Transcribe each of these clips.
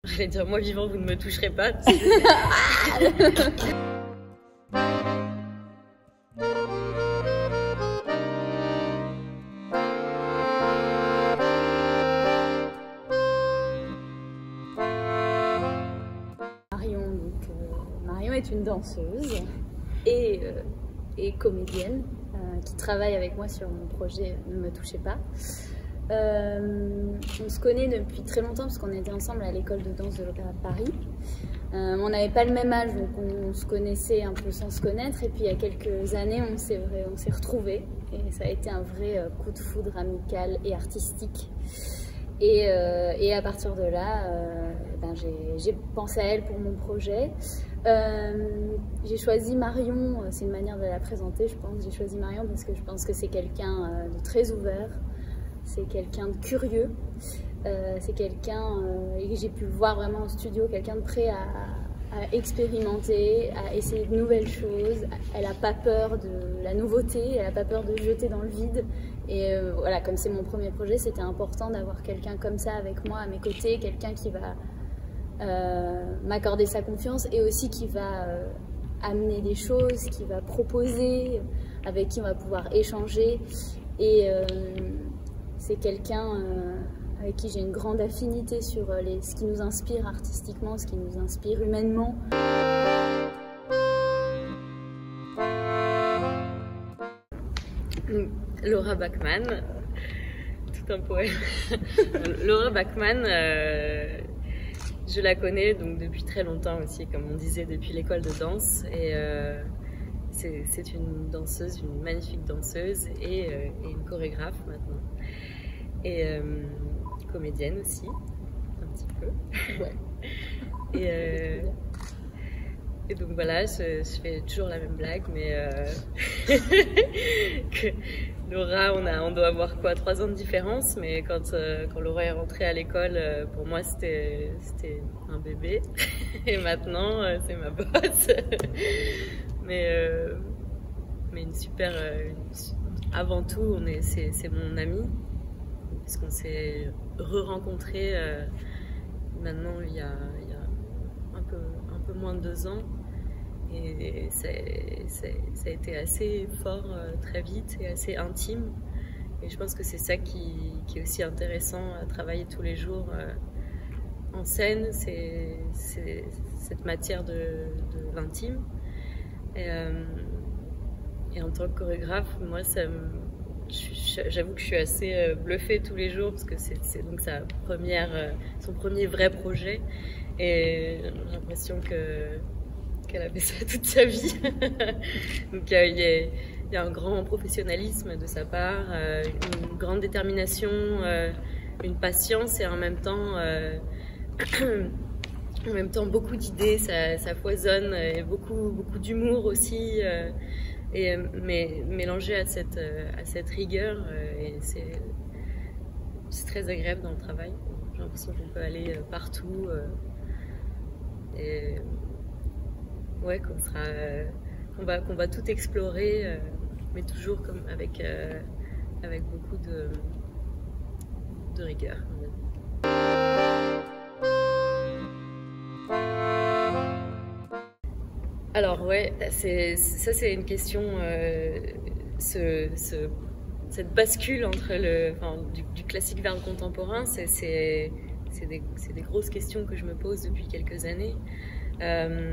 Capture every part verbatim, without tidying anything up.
J'allais dire, moi vivant, vous ne me toucherez pas. Marion, donc, euh, Marion est une danseuse et, euh, et comédienne euh, qui travaille avec moi sur mon projet Ne me touchez pas. Euh, on se connaît depuis très longtemps parce qu'on était ensemble à l'école de danse de l'Opéra de Paris. Euh, on n'avait pas le même âge, donc on se connaissait un peu sans se connaître. Et puis il y a quelques années, on s'est on s'est retrouvés et ça a été un vrai coup de foudre amical et artistique. Et, euh, et à partir de là, euh, ben j'ai pensé à elle pour mon projet. Euh, j'ai choisi Marion, c'est une manière de la présenter, je pense. J'ai choisi Marion parce que je pense que c'est quelqu'un de très ouvert. C'est quelqu'un de curieux, euh, c'est quelqu'un, euh, et j'ai pu le voir vraiment en studio, quelqu'un de prêt à, à expérimenter, à essayer de nouvelles choses. Elle n'a pas peur de la nouveauté, elle n'a pas peur de jeter dans le vide. Et euh, voilà, comme c'est mon premier projet, c'était important d'avoir quelqu'un comme ça avec moi à mes côtés, quelqu'un qui va euh, m'accorder sa confiance et aussi qui va euh, amener des choses, qui va proposer, avec qui on va pouvoir échanger. Et euh, c'est quelqu'un euh, avec qui j'ai une grande affinité sur les, ce qui nous inspire artistiquement, ce qui nous inspire humainement. Laura Bachmann, tout un poème. Laura Bachmann, euh, je la connais donc depuis très longtemps aussi, comme on disait, depuis l'école de danse. Et euh, c'est une danseuse, une magnifique danseuse et, euh, et une chorégraphe maintenant. Et euh, comédienne aussi, un petit peu. Ouais. Et, euh, et donc voilà, je, je fais toujours la même blague, mais euh, que Laura, on, a, on doit avoir quoi, trois ans de différence, mais quand, euh, quand Laura est rentrée à l'école, euh, pour moi c'était un bébé, et maintenant euh, c'est ma boss. mais, euh, mais une super, euh, une, avant tout, c'est mon amie. Puisqu'on s'est re-rencontrés euh, maintenant il y, a, il y a un peu, un peu moins de deux ans et c'est, c'est, ça a été assez fort euh, très vite et assez intime et je pense que c'est ça qui, qui est aussi intéressant à travailler tous les jours euh, en scène, c'est cette matière de, de l'intime et, euh, et en tant que chorégraphe, moi ça me j'avoue que je suis assez bluffée tous les jours parce que c'est donc sa première, son premier vrai projet et j'ai l'impression que qu'elle a fait ça toute sa vie. Donc il y, a, il y a un grand professionnalisme de sa part, une grande détermination, une patience et en même temps, en même temps beaucoup d'idées, ça, ça foisonne et beaucoup, beaucoup d'humour aussi. Et, mais mélangé à cette, à cette rigueur, et c'est très agréable dans le travail. J'ai l'impression qu'on peut aller partout. Et ouais, qu'on sera, qu'on va, qu'on va tout explorer, mais toujours comme avec, avec beaucoup de, de rigueur. Alors ouais, ça c'est une question, euh, ce, ce, cette bascule entre le, enfin, du, du classique vers le contemporain, c'est des, des grosses questions que je me pose depuis quelques années. Euh,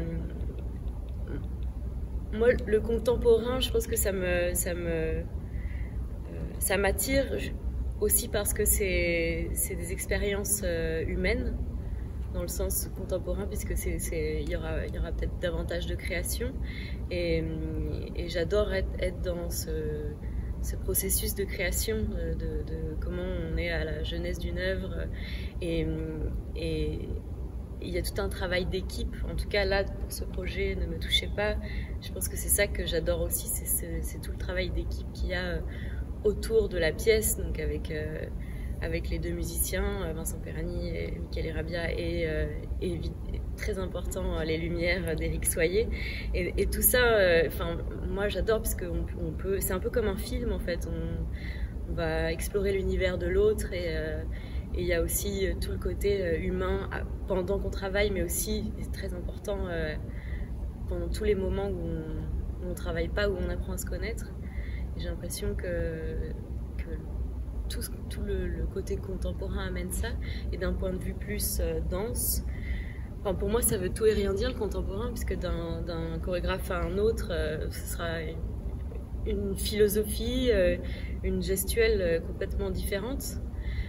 moi, le contemporain, je pense que ça me, ça me, euh, ça m'attire aussi parce que c'est des expériences euh, humaines. Dans le sens contemporain, puisque c'est, c'est, il y aura, il y aura peut-être davantage de création. Et, et j'adore être, être dans ce, ce processus de création, de, de comment on est à la jeunesse d'une œuvre. Et, et il y a tout un travail d'équipe. En tout cas, là, pour ce projet, Ne me touchez pas, je pense que c'est ça que j'adore aussi, c'est tout le travail d'équipe qu'il y a autour de la pièce, donc avec... Euh, avec les deux musiciens, Vincent Perani et Michael Irabia, et, euh, et, et très important, les lumières d'Éric Soyer. Et, et tout ça, enfin, euh, moi j'adore parce qu'on on peut, c'est un peu comme un film en fait. On, on va explorer l'univers de l'autre et, euh, Et il y a aussi tout le côté humain pendant qu'on travaille, mais aussi, c'est très important, pendant tous les moments où on ne travaille pas, où on apprend à se connaître. J'ai l'impression que, que tout, tout le, le côté contemporain amène ça. Et d'un point de vue plus euh, danse, enfin, pour moi ça veut tout et rien dire le contemporain, puisque d'un chorégraphe à un autre, euh, ce sera une, une philosophie, euh, une gestuelle euh, complètement différente.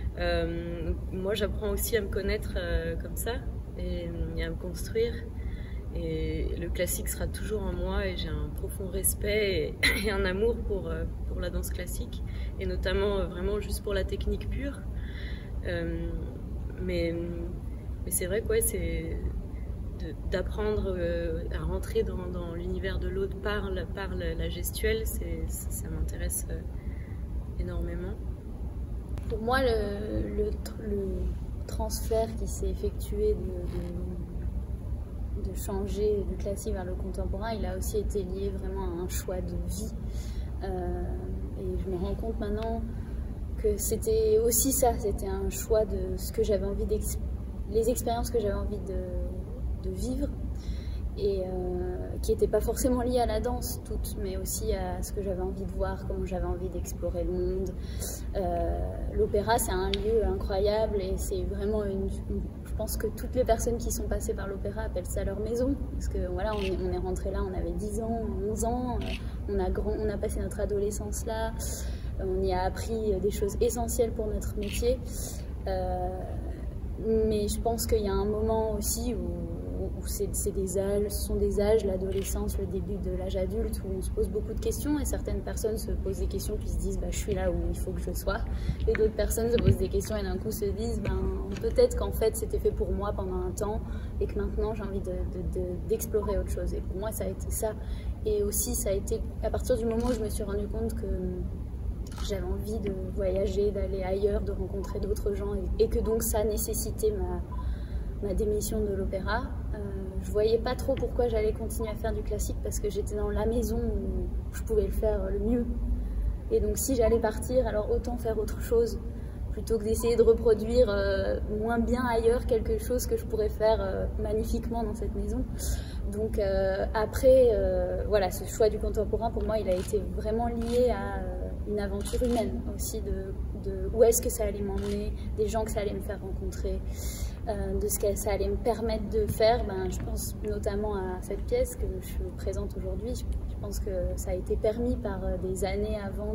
Euh, moi j'apprends aussi à me connaître euh, comme ça, et, et à me construire. Et le classique sera toujours en moi, et j'ai un profond respect et, et un amour pour, pour la danse classique, et notamment vraiment juste pour la technique pure. Euh, mais mais c'est vrai que ouais, c'est d'apprendre à rentrer dans, dans l'univers de l'autre par, par la gestuelle, c'est, ça m'intéresse énormément. Pour moi, le, le, le transfert qui s'est effectué de, de de changer du classique vers le contemporain, il a aussi été lié vraiment à un choix de vie. Euh, et je me rends compte maintenant que c'était aussi ça, c'était un choix de ce que j'avais envie d'ex les expériences que j'avais envie de, de vivre, et euh, qui n'étaient pas forcément liées à la danse toutes, mais aussi à ce que j'avais envie de voir, comment j'avais envie d'explorer le monde. Euh, L'opéra, c'est un lieu incroyable, et c'est vraiment une, une... Je pense que toutes les personnes qui sont passées par l'opéra appellent ça leur maison, parce que voilà, on est, on est rentré là, on avait dix ans, onze ans, on a, grand, on a passé notre adolescence là, on y a appris des choses essentielles pour notre métier. Euh, mais je pense qu'il y a un moment aussi où où c'est des âges, ce sont des âges, l'adolescence, le début de l'âge adulte, où on se pose beaucoup de questions, et certaines personnes se posent des questions puis se disent bah, je suis là où il faut que je sois, et d'autres personnes se posent des questions et d'un coup se disent ben, peut-être qu'en fait c'était fait pour moi pendant un temps et que maintenant j'ai envie d'explorer de, de, de, autre chose. Et pour moi ça a été ça, et aussi ça a été à partir du moment où je me suis rendu compte que j'avais envie de voyager, d'aller ailleurs, de rencontrer d'autres gens, et, et que donc ça nécessitait ma ma démission de l'opéra. Euh, je voyais pas trop pourquoi j'allais continuer à faire du classique, parce que j'étais dans la maison où je pouvais le faire le mieux. Et donc si j'allais partir, alors autant faire autre chose, plutôt que d'essayer de reproduire euh, moins bien ailleurs quelque chose que je pourrais faire euh, magnifiquement dans cette maison. Donc euh, après, euh, voilà, ce choix du contemporain, pour moi, il a été vraiment lié à euh, une aventure humaine aussi, de, de où est-ce que ça allait m'emmener, des gens que ça allait me faire rencontrer. Euh, de ce que ça allait me permettre de faire. Ben, je pense notamment à cette pièce que je présente aujourd'hui. Je, je pense que ça a été permis par des années avant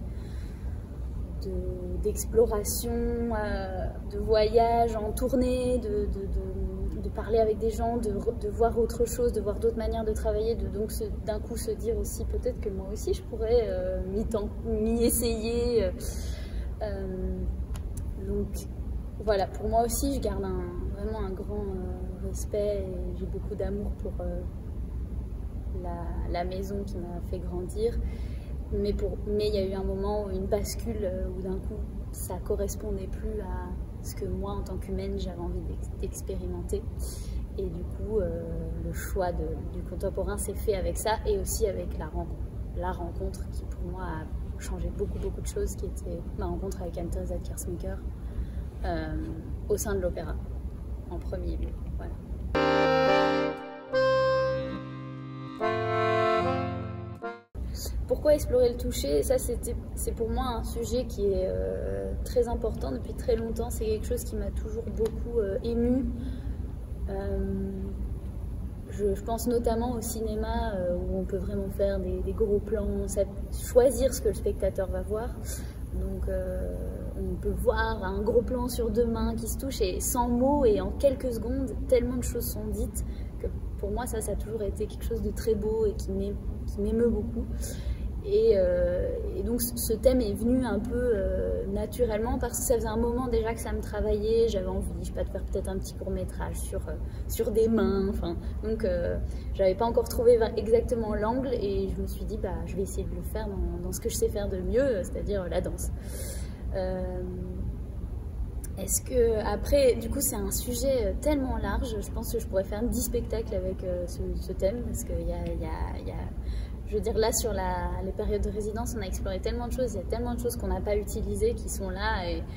de d'exploration, de, euh, de voyage en tournée, de, de, de, de parler avec des gens, de, de voir autre chose, de voir d'autres manières de travailler, de donc d'un coup se dire aussi peut-être que moi aussi je pourrais euh, m'y essayer. Euh, donc voilà, pour moi aussi, je garde un, vraiment un grand euh, respect, et j'ai beaucoup d'amour pour euh, la, la maison qui m'a fait grandir. Mais pour, mais il y a eu un moment où une bascule, euh, où d'un coup, ça correspondait plus à ce que moi, en tant qu'humaine, j'avais envie d'expérimenter. Et du coup, euh, le choix de, du contemporain s'est fait avec ça, et aussi avec la rencontre, la rencontre qui, pour moi, a changé beaucoup, beaucoup de choses, qui était ma rencontre avec Anne-Theresa Kersmaker. Euh, au sein de l'opéra, en premier lieu. Voilà. Pourquoi explorer le toucher? Ça, c'est pour moi un sujet qui est euh, très important depuis très longtemps. C'est quelque chose qui m'a toujours beaucoup euh, émue. Euh, je, je pense notamment au cinéma, euh, où on peut vraiment faire des, des gros plans, ça, choisir ce que le spectateur va voir. Donc euh, on peut voir un gros plan sur deux mains qui se touchent, et sans mots, et en quelques secondes, tellement de choses sont dites que pour moi ça, ça a toujours été quelque chose de très beau et qui m'émeut beaucoup. Et, euh, et donc ce thème est venu un peu euh, naturellement, parce que ça faisait un moment déjà que ça me travaillait, j'avais envie, je sais pas, de faire peut-être un petit court-métrage sur, euh, sur des mains, enfin, donc euh, j'avais pas encore trouvé exactement l'angle, et je me suis dit bah je vais essayer de le faire dans, dans ce que je sais faire de mieux, c'est-à-dire la danse. Euh, Est-ce que, après, du coup, c'est un sujet tellement large, je pense que je pourrais faire dix spectacles avec euh, ce, ce thème, parce qu'il y a, y a, y a, je veux dire, là, sur la, les périodes de résidence, on a exploré tellement de choses, il y a tellement de choses qu'on n'a pas utilisées, qui sont là, et,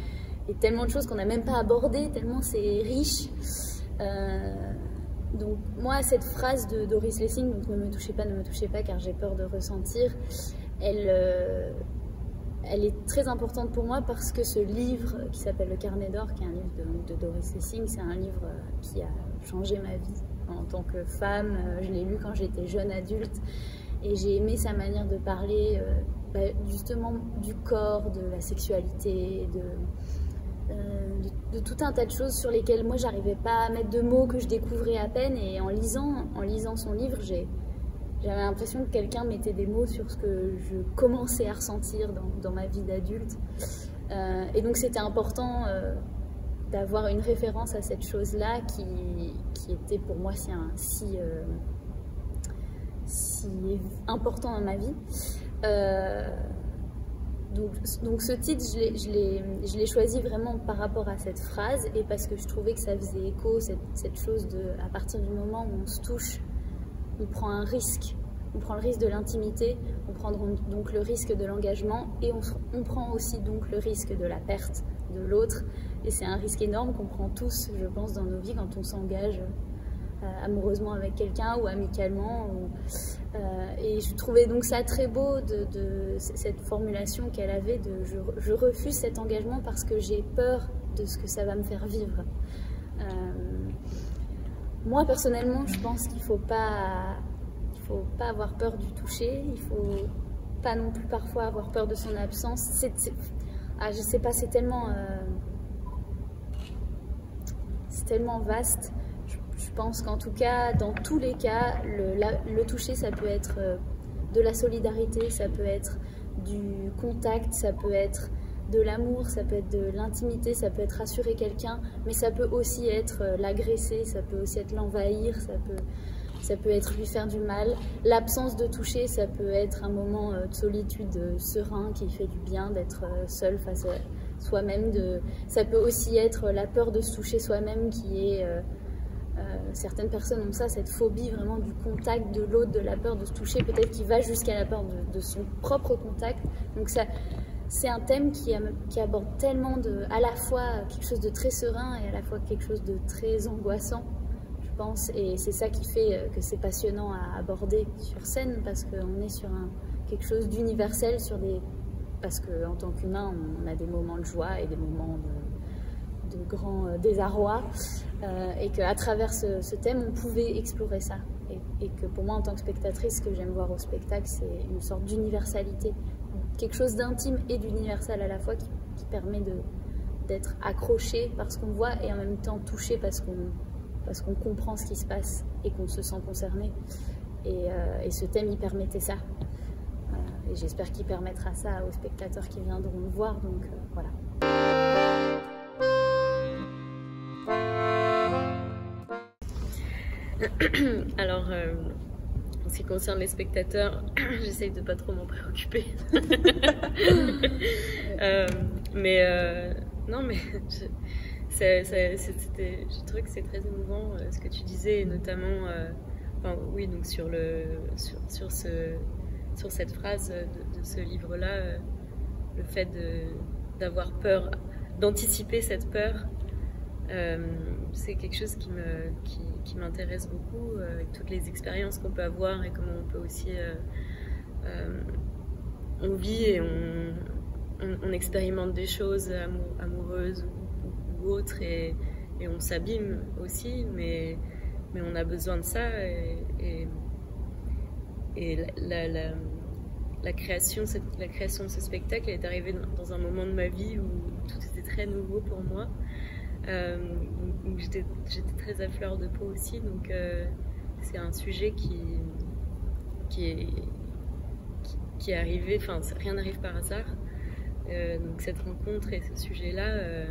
et tellement de choses qu'on n'a même pas abordées, tellement c'est riche. Euh, donc moi, cette phrase de Doris Lessing, donc ne me touchez pas, ne me touchez pas car j'ai peur de ressentir, elle, euh, elle est très importante pour moi parce que ce livre qui s'appelle Le Carnet d'or, qui est un livre de, de Doris Lessing, c'est un livre qui a changé ma vie en tant que femme. Je l'ai lu quand j'étais jeune adulte et j'ai aimé sa manière de parler euh, bah, justement du corps, de la sexualité, de... De, de tout un tas de choses sur lesquelles moi j'arrivais pas à mettre de mots, que je découvrais à peine, et en lisant, en lisant son livre, j'ai, j'avais l'impression que quelqu'un mettait des mots sur ce que je commençais à ressentir dans, dans ma vie d'adulte. Euh, et donc c'était important euh, d'avoir une référence à cette chose-là qui, qui était pour moi si, un, si, euh, si important dans ma vie. Euh, Donc, donc ce titre, je l'ai choisi vraiment par rapport à cette phrase et parce que je trouvais que ça faisait écho, cette, cette chose de, à partir du moment où on se touche, on prend un risque, on prend le risque de l'intimité, on prend donc le risque de l'engagement et on, on prend aussi donc le risque de la perte de l'autre. Et c'est un risque énorme qu'on prend tous, je pense, dans nos vies quand on s'engage euh, amoureusement avec quelqu'un ou amicalement. Ou, Euh, et je trouvais donc ça très beau de, de cette formulation qu'elle avait de je, je refuse cet engagement parce que j'ai peur de ce que ça va me faire vivre. Euh, moi personnellement, je pense qu'il faut pas, il faut pas avoir peur du toucher, il faut pas non plus parfois avoir peur de son absence. C'est, c'est, ah, je sais pas, c'est tellement, euh, c'est tellement vaste. Je pense qu'en tout cas, dans tous les cas, le, la, le toucher, ça peut être euh, de la solidarité, ça peut être du contact, ça peut être de l'amour, ça peut être de l'intimité, ça peut être rassurer quelqu'un, mais ça peut aussi être euh, l'agresser, ça peut aussi être l'envahir, ça peut, ça peut être lui faire du mal. L'absence de toucher, ça peut être un moment euh, de solitude euh, serein qui fait du bien, d'être euh, seul face à soi-même. De... Ça peut aussi être la peur de se toucher soi-même qui est... Euh, Euh, certaines personnes ont ça, cette phobie vraiment du contact de l'autre, de la peur de se toucher, peut-être qui va jusqu'à la peur de, de son propre contact. Donc ça, c'est un thème qui, a, qui aborde tellement de, à la fois quelque chose de très serein et à la fois quelque chose de très angoissant, je pense. Et c'est ça qui fait que c'est passionnant à aborder sur scène, parce qu'on est sur un, quelque chose d'universel, sur des, parce qu'en tant qu'humain, on a des moments de joie et des moments de... de grand euh, désarroi, euh, et qu'à travers ce, ce thème, on pouvait explorer ça. Et, et que pour moi, en tant que spectatrice, ce que j'aime voir au spectacle, c'est une sorte d'universalité, quelque chose d'intime et d'universel à la fois qui, qui permet d'être accroché par ce qu'on voit et en même temps touché parce qu'on parce qu'on comprend ce qui se passe et qu'on se sent concerné. Et, euh, et ce thème, il permettait ça. Euh, et j'espère qu'il permettra ça aux spectateurs qui viendront le voir. Donc euh, voilà. Alors, euh, en ce qui concerne les spectateurs, j'essaye de pas trop m'en préoccuper. euh, mais euh, non, mais je, c'est, c'est, c'était, je trouve que c'est très émouvant euh, ce que tu disais, et notamment, euh, enfin, oui, donc sur le, sur, sur ce, sur cette phrase de, de ce livre-là, euh, le fait de, d'avoir peur, d'anticiper cette peur. Euh, c'est quelque chose qui me, qui, qui m'intéresse beaucoup, euh, avec toutes les expériences qu'on peut avoir et comment on peut aussi euh, euh, on vit et on, on, on expérimente des choses amour, amoureuses ou, ou, ou autres, et, et on s'abîme aussi, mais, mais on a besoin de ça, et, et, et la, la, la, la, création, cette, la création de ce spectacle est arrivée dans un moment de ma vie où tout était très nouveau pour moi. Euh, donc j'étais très à fleur de peau aussi, donc euh, c'est un sujet qui, qui, est, qui, qui est arrivé, enfin rien n'arrive par hasard, euh, donc cette rencontre et ce sujet-là, euh,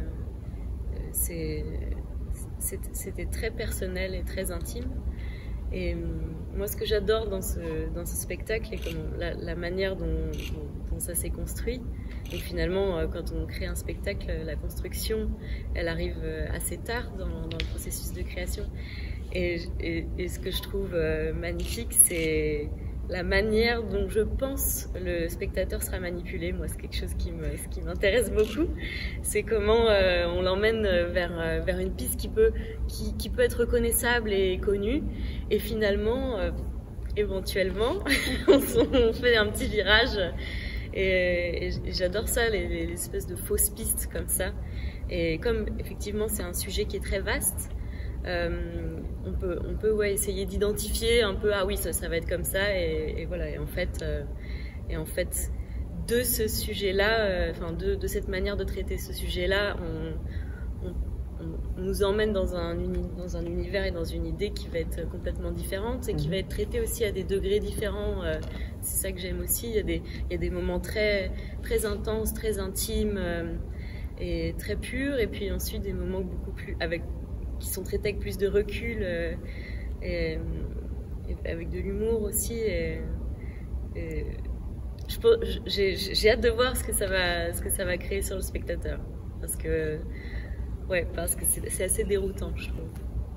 c'était très personnel et très intime. Et euh, moi, ce que j'adore dans ce, dans ce spectacle, et comment, la, la manière dont, dont, dont ça s'est construit. Et finalement, euh, quand on crée un spectacle, la construction, elle arrive assez tard dans, dans le processus de création. Et, et, et ce que je trouve euh, magnifique, c'est la manière dont je pense le spectateur sera manipulé. Moi, c'est quelque chose qui me, ce qui m'intéresse beaucoup. C'est comment euh, on l'emmène vers, vers une piste qui peut, qui, qui peut être reconnaissable et connue. Et finalement, euh, éventuellement, on fait un petit virage. Et, et j'adore ça, les, les espèces de fausses pistes comme ça. Et comme effectivement, c'est un sujet qui est très vaste, Euh, on peut, on peut ouais, essayer d'identifier un peu, ah oui, ça, ça va être comme ça, et, et voilà. Et en fait, euh, et en fait, de ce sujet-là, euh, enfin de, de cette manière de traiter ce sujet-là, on, on, on nous emmène dans un, uni, dans un univers et dans une idée qui va être complètement différente et qui va être traitée aussi à des degrés différents. Euh, c'est ça que j'aime aussi. Il y a des, il y a des moments très, très intenses, très intimes euh, et très purs, et puis ensuite des moments beaucoup plus avec qui sont traités avec plus de recul euh, et, et avec de l'humour aussi. Et, et j'ai, j'ai hâte de voir ce que ça va, ce que ça va créer sur le spectateur, parce que, ouais, parce que c'est, c'est assez déroutant, je trouve.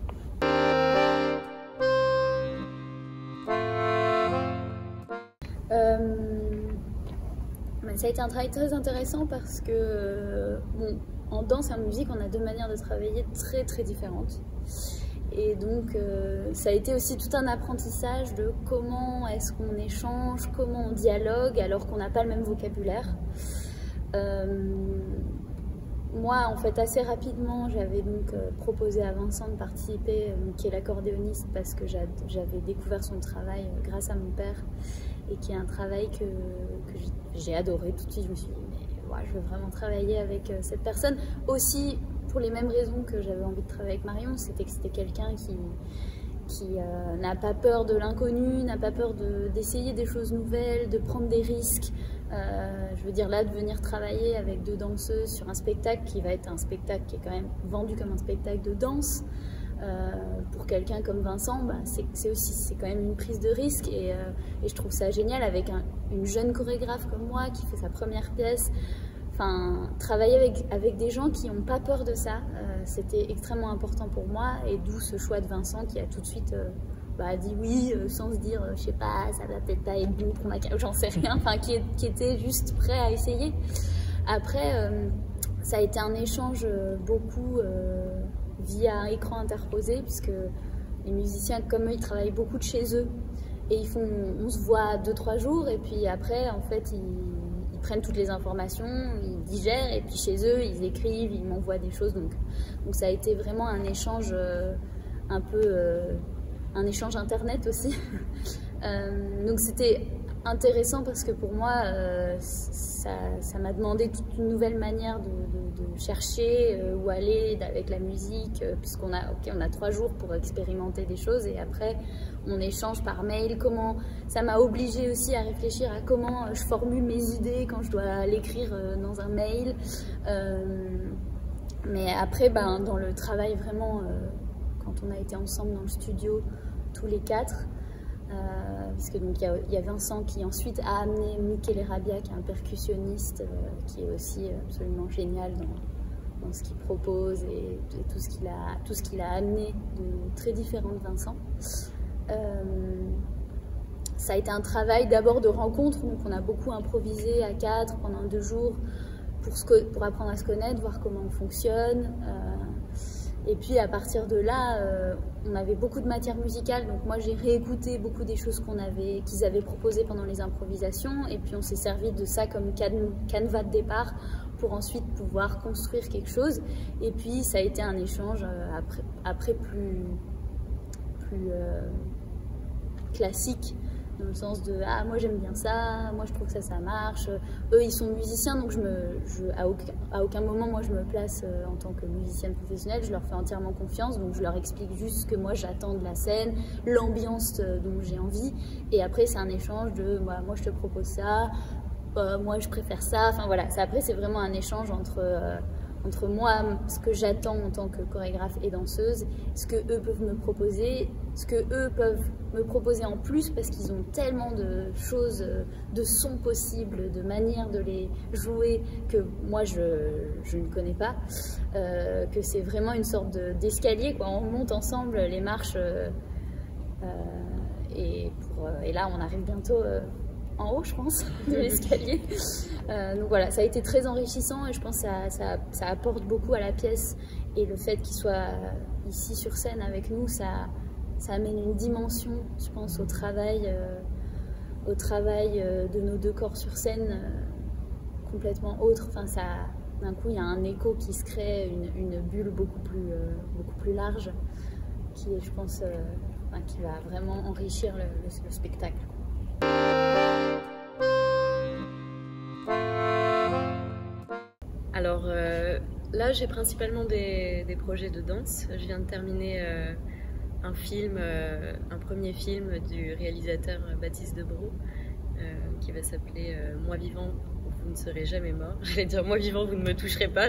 Euh, ça a été un travail très intéressant parce que, bon, en danse et en musique, on a deux manières de travailler très très différentes. Et donc, euh, ça a été aussi tout un apprentissage de comment est-ce qu'on échange, comment on dialogue alors qu'on n'a pas le même vocabulaire. Euh, moi, en fait, assez rapidement, j'avais donc euh, proposé à Vincent de participer, euh, qui est l'accordéoniste, parce que j'avais découvert son travail euh, grâce à mon père, et qui est un travail que, que j'ai adoré tout de suite. Je me suis dit, mais ouais, je veux vraiment travailler avec euh, cette personne. Aussi, pour les mêmes raisons que j'avais envie de travailler avec Marion, c'était que c'était quelqu'un qui, qui euh, n'a pas peur de l'inconnu, n'a pas peur de, d'essayer des choses nouvelles, de prendre des risques. Euh, je veux dire, là, de venir travailler avec deux danseuses sur un spectacle qui va être un spectacle qui est quand même vendu comme un spectacle de danse, euh, pour quelqu'un comme Vincent, bah, c'est aussi c'est quand même une prise de risque, et, euh, et je trouve ça génial avec un, une jeune chorégraphe comme moi qui fait sa première pièce. Enfin, travailler avec, avec des gens qui n'ont pas peur de ça, euh, c'était extrêmement important pour moi, et d'où ce choix de Vincent qui a tout de suite euh, bah, dit oui, euh, sans se dire, euh, je sais pas, ça va peut-être pas être bon pour ma carrière, j'en sais rien, enfin, qui, qui était juste prêt à essayer. Après, euh, ça a été un échange euh, beaucoup euh, via un écran interposé, puisque les musiciens, comme eux, ils travaillent beaucoup de chez eux, et ils font, on se voit deux, trois jours, et puis après, en fait, ils prennent toutes les informations, ils digèrent, et puis chez eux, ils écrivent, ils m'envoient des choses. Donc, donc ça a été vraiment un échange euh, un peu... Euh, un échange internet aussi. euh, donc c'était intéressant parce que pour moi, euh, ça m'a demandé toute une nouvelle manière de, de, de chercher euh, où aller avec la musique, euh, puisqu'on a, okay, on a trois jours pour expérimenter des choses, et après on échange par mail. Comment ça m'a obligée aussi à réfléchir à comment je formule mes idées quand je dois l'écrire euh, dans un mail. Euh, mais après, ben, dans le travail vraiment, euh, quand on a été ensemble dans le studio, tous les quatre, euh, parce que donc il y, y a Vincent qui ensuite a amené Michele Rabia, qui est un percussionniste, euh, qui est aussi absolument génial dans, dans ce qu'il propose, et, et tout ce qu'il a, tout ce qu'il a amené de très différent de Vincent. Euh, ça a été un travail d'abord de rencontre, donc on a beaucoup improvisé à quatre pendant deux jours pour, se, pour apprendre à se connaître, voir comment on fonctionne. Euh, Et puis à partir de là, euh, on avait beaucoup de matière musicale, donc moi j'ai réécouté beaucoup des choses qu'on avait, qu'ils avaient proposées pendant les improvisations, et puis on s'est servi de ça comme can canevas de départ pour ensuite pouvoir construire quelque chose. Et puis ça a été un échange euh, après, après plus, plus euh, classique, dans le sens de « ah, moi j'aime bien ça, moi je trouve que ça, ça marche ». Eux, ils sont musiciens, donc je me, je, à, aucun, à aucun moment, moi, je me place euh, en tant que musicienne professionnelle. Je leur fais entièrement confiance, donc je leur explique juste ce que moi j'attends de la scène, l'ambiance euh, dont j'ai envie. Et après, c'est un échange de bah, « moi je te propose ça, euh, moi je préfère ça ». Enfin voilà, ça, après c'est vraiment un échange entre... Euh, entre moi, ce que j'attends en tant que chorégraphe et danseuse, ce que eux peuvent me proposer, ce que eux peuvent me proposer en plus, parce qu'ils ont tellement de choses, de sons possibles, de manières de les jouer que moi je, je ne connais pas, euh, que c'est vraiment une sorte d'escalier, quoi. On monte ensemble les marches euh, euh, et pour pour, euh, et là, on arrive bientôt euh, en haut, je pense, de l'escalier. Euh, donc voilà, ça a été très enrichissant et je pense que ça, ça, ça apporte beaucoup à la pièce. Et le fait qu'il soit ici sur scène avec nous, ça, ça amène une dimension, je pense, au travail, euh, au travail euh, de nos deux corps sur scène euh, complètement autre. Enfin, ça, d'un coup, il y a un écho qui se crée, une, une bulle beaucoup plus, euh, beaucoup plus large, qui est, je pense, euh, enfin, qui va vraiment enrichir le, le, le spectacle. Alors euh, là, j'ai principalement des, des projets de danse. Je viens de terminer euh, un film, euh, un premier film du réalisateur Baptiste Debrou, euh, qui va s'appeler euh, Moi vivant, vous ne serez jamais mort. J'allais dire Moi vivant, vous ne me toucherez pas.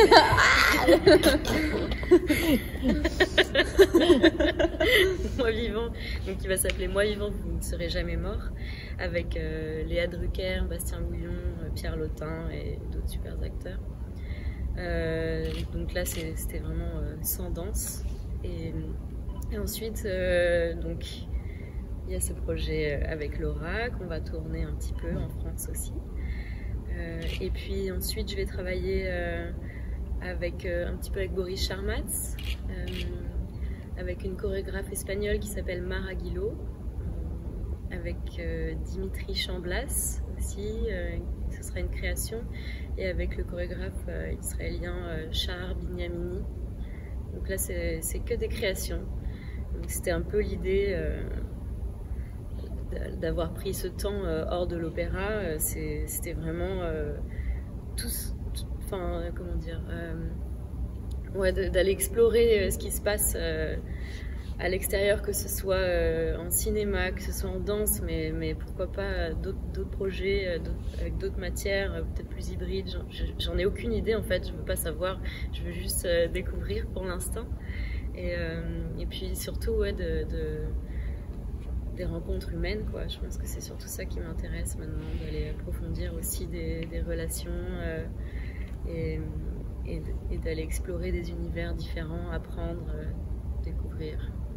Moi vivant, donc qui va s'appeler Moi vivant, vous ne serez jamais mort, avec euh, Léa Drucker, Bastien Bouillon, Pierre Lotin et d'autres super acteurs. Euh, donc là, c'était vraiment euh, sans danse. Et, et ensuite, euh, donc il y a ce projet avec Laura qu'on va tourner un petit peu en France aussi. Euh, et puis ensuite, je vais travailler euh, avec euh, un petit peu avec Boris Charmatz, euh, avec une chorégraphe espagnole qui s'appelle Mara Guillot, euh, avec euh, Dimitri Chamblas aussi, euh, ce sera une création, et avec le chorégraphe euh, israélien euh, Shahar Binyamini. Donc là, c'est que des créations. C'était un peu l'idée euh, d'avoir pris ce temps euh, hors de l'opéra. Euh, C'était vraiment euh, tout, tout, enfin, comment dire, euh, ouais, d'aller explorer euh, ce qui se passe euh, à l'extérieur, que ce soit euh, en cinéma, que ce soit en danse, mais, mais pourquoi pas d'autres projets euh, avec d'autres matières, euh, peut-être plus hybrides. J'en ai aucune idée en fait, je veux pas savoir, je veux juste euh, découvrir pour l'instant. Et, euh, et puis surtout, ouais, de, de, des rencontres humaines, quoi. Je pense que c'est surtout ça qui m'intéresse maintenant, d'aller approfondir aussi des, des relations euh, et, et, et d'aller explorer des univers différents, apprendre, euh, découvrir.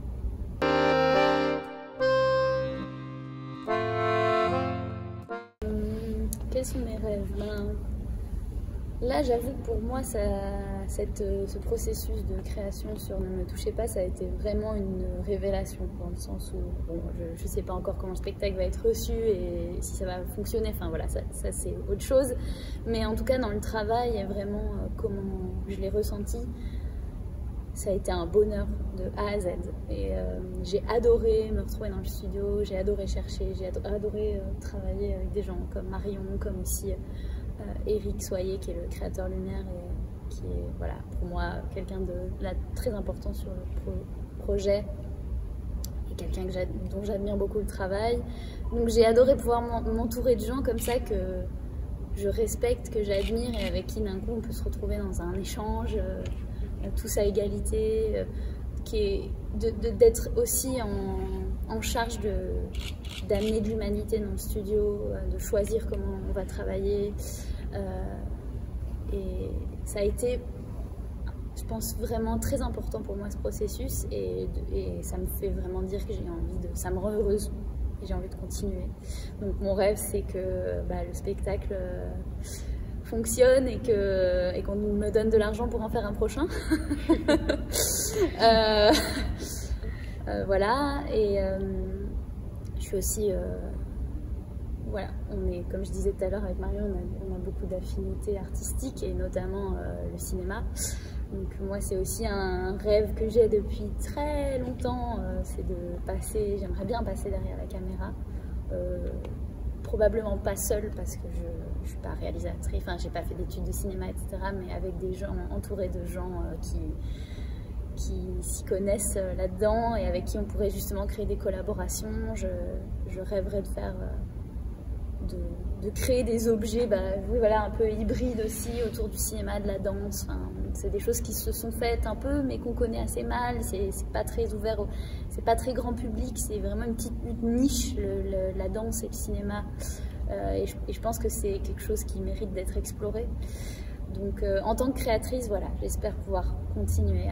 Quels sont mes rêves? Ben, là, j'avoue que pour moi, ça, cette, ce processus de création sur Ne me touchez pas, ça a été vraiment une révélation, dans le sens où bon, je ne sais pas encore comment le spectacle va être reçu et si ça va fonctionner, enfin voilà, ça, ça c'est autre chose. Mais en tout cas, dans le travail, vraiment, euh, comment je l'ai ressenti, ça a été un bonheur de A à Z. Et euh, j'ai adoré me retrouver dans le studio, j'ai adoré chercher, j'ai adoré euh, travailler avec des gens comme Marion, comme aussi euh, Éric Soyer, qui est le créateur lumière et qui est, voilà, pour moi, quelqu'un de là, très important sur le pro projet et quelqu'un dont j'admire beaucoup le travail. Donc j'ai adoré pouvoir m'entourer de gens comme ça que je respecte, que j'admire et avec qui d'un coup on peut se retrouver dans un échange euh, tous à égalité, euh, qui est d'être aussi en, en charge d'amener de, de l'humanité dans le studio, euh, de choisir comment on va travailler. Euh, et ça a été, je pense, vraiment très important pour moi ce processus et, et ça me fait vraiment dire que j'ai envie de, ça me rend heureuse et j'ai envie de continuer. Donc mon rêve, c'est que bah, le spectacle euh, fonctionne et que et qu'on me donne de l'argent pour en faire un prochain. euh, euh, voilà, et euh, je suis aussi euh, voilà, on est, comme je disais tout à l'heure avec Marion, on a, on a beaucoup d'affinités artistiques et notamment euh, le cinéma. Donc moi, c'est aussi un rêve que j'ai depuis très longtemps, euh, c'est de passer, j'aimerais bien passer derrière la caméra. Euh, probablement pas seule parce que je ne suis pas réalisatrice, enfin j'ai pas fait d'études de cinéma, et cetera. Mais avec des gens, entourés de gens euh, qui, qui s'y connaissent euh, là-dedans et avec qui on pourrait justement créer des collaborations. Je, je rêverais de faire, euh, de, de créer des objets, bah, oui, voilà, un peu hybrides aussi autour du cinéma, de la danse. Enfin, c'est des choses qui se sont faites un peu, mais qu'on connaît assez mal. C'est pas très ouvert, c'est pas très grand public. C'est vraiment une petite une niche, le, le, la danse et le cinéma. Euh, et, je, et je pense que c'est quelque chose qui mérite d'être exploré. Donc, euh, en tant que créatrice, voilà, j'espère pouvoir continuer à,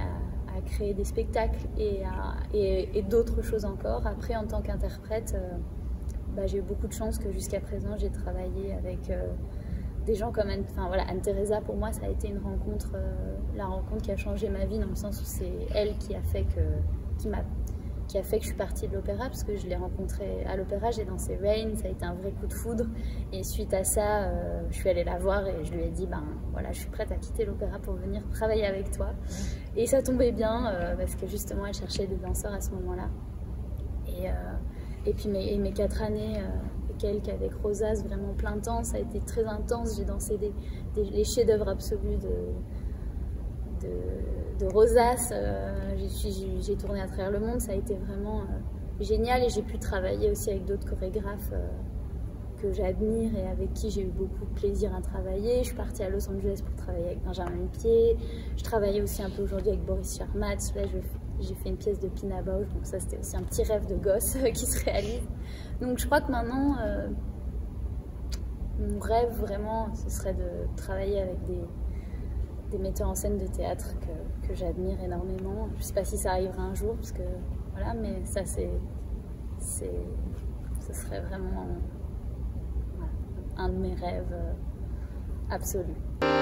à créer des spectacles et, à, et, et d'autres choses encore. Après, en tant qu'interprète, euh, bah, j'ai eu beaucoup de chance que jusqu'à présent, j'ai travaillé avec euh, des gens comme Anne, enfin, voilà, Anne-Theresa. Pour moi, ça a été une rencontre, euh, la rencontre qui a changé ma vie, dans le sens où c'est elle qui a fait que, qui m'a, qui a fait que je suis partie de l'opéra, parce que je l'ai rencontrée à l'opéra, j'ai dansé Rain, ça a été un vrai coup de foudre. Et suite à ça, euh, je suis allée la voir et je lui ai dit, ben voilà, je suis prête à quitter l'opéra pour venir travailler avec toi. Et ça tombait bien, euh, parce que justement, elle cherchait des danseurs à ce moment-là. Et, euh, et puis mes, et mes quatre années, euh, et quelques avec Rosas, vraiment plein temps, ça a été très intense. J'ai dansé des, des, les chefs-d'œuvre absolus de, de, de Rosas. Euh, j'ai tourné à travers le monde, ça a été vraiment euh, génial. Et j'ai pu travailler aussi avec d'autres chorégraphes euh, que j'admire et avec qui j'ai eu beaucoup de plaisir à travailler. Je suis partie à Los Angeles pour travailler avec Benjamin Pied. Je travaillais aussi un peu aujourd'hui avec Boris Charmatz. Là, j'ai fait une pièce de Pina Bausch, donc ça c'était aussi un petit rêve de gosse qui se réalise. Donc je crois que maintenant, euh, mon rêve vraiment, ce serait de travailler avec des, des metteurs en scène de théâtre que, que j'admire énormément. Je ne sais pas si ça arrivera un jour, parce que voilà, mais ça c'est, c'est, ce serait vraiment un de mes rêves absolus.